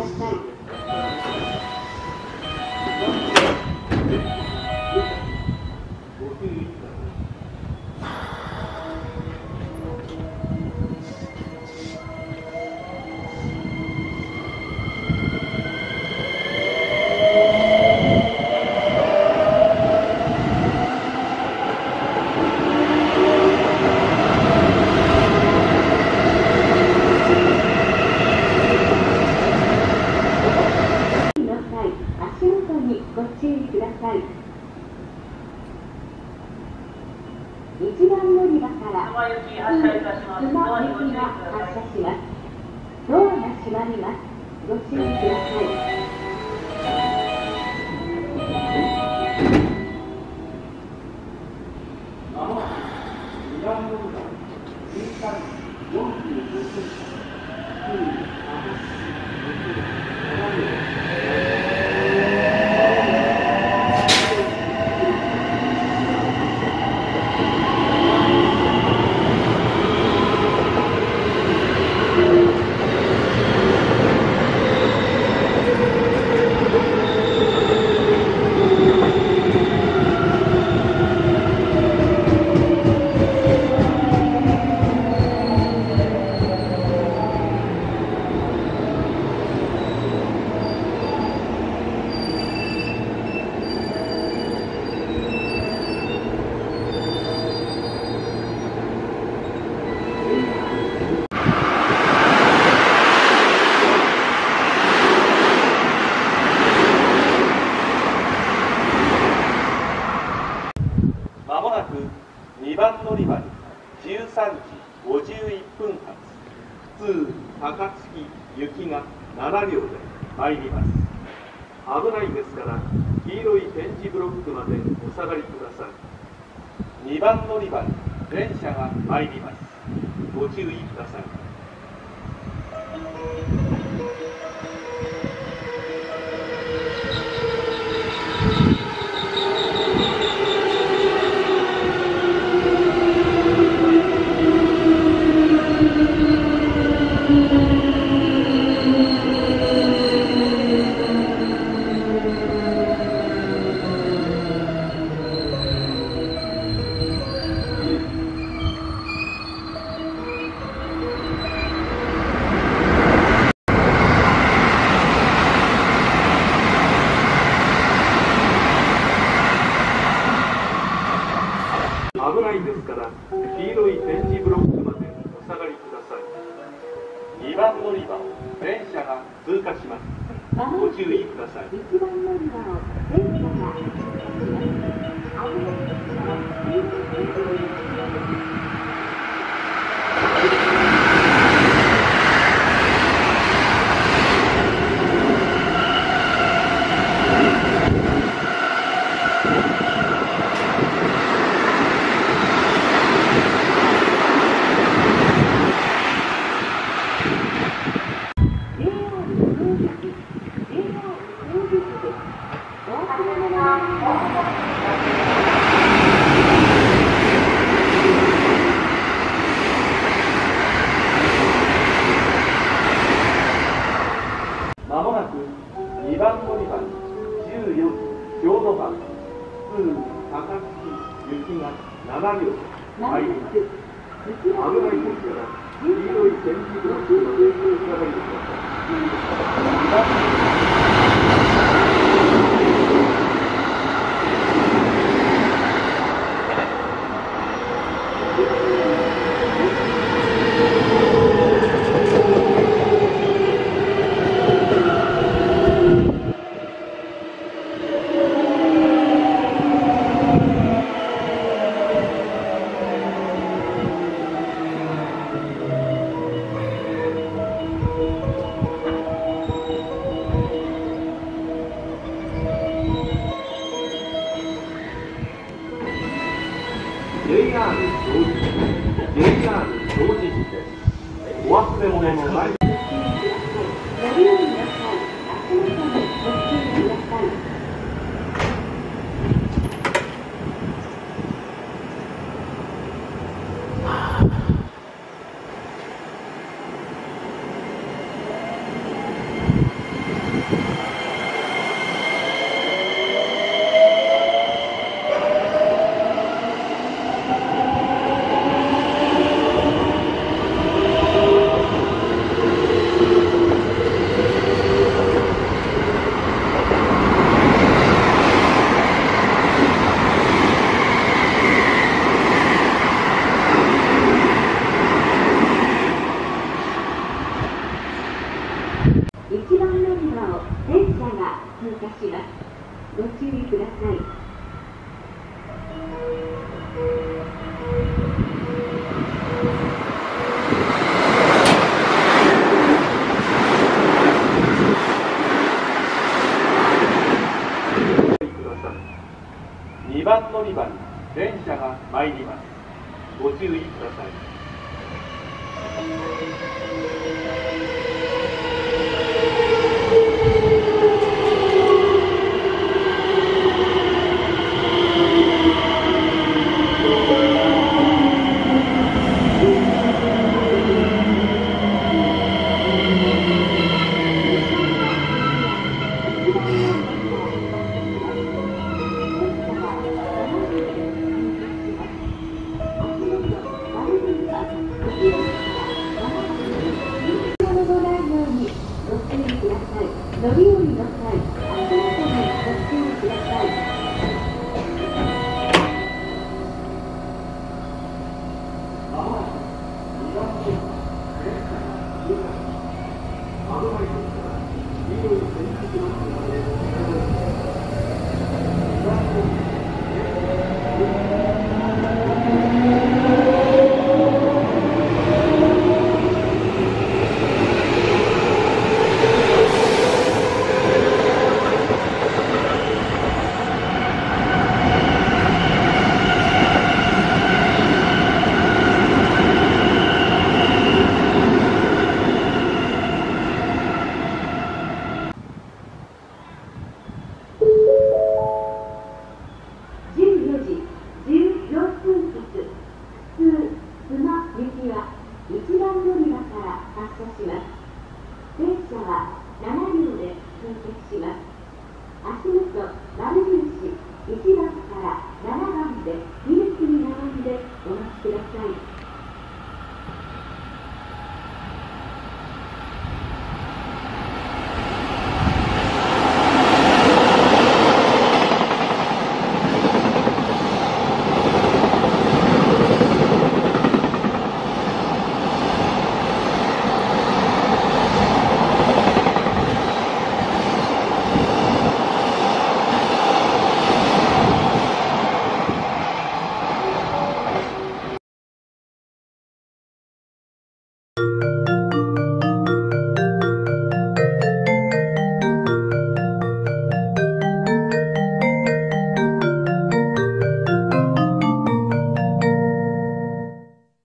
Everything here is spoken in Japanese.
ださい。ご注意ください。1番乗り場から須磨行きが発車します。ドアが閉まります。ご注意ください。まもなく2番乗り場13時45分2番乗り場に13時51分発普通高槻行きが7両で参ります。危ないですから黄色い点字ブロックまでお下がりください。2番乗り場に電車が参ります。ご注意ください。危ないですから黄色い点字ブロックまでお下がりください。2番乗り場を電車が通過します。ご注意ください。1番乗り場を電車が通過します。危ないですから黄色い点字ブロックまでまもなく2番乗り場に14時京都版普通高槻行きが7両参ります。危ないですから黄色い点字ブロックまでお下がりください。JR 銚子市です。お忘れ物のない。 乗り場を電車が通過します。ご注意ください。 2番乗り場に電車が参ります。ご注意ください。 乗り降りの際、足元にご注意ください。14時14分発、普通須磨行きは1番乗り場から発車します。電車は7両で終結します。足元丸印1番から7番で2列に並んでお待ちください。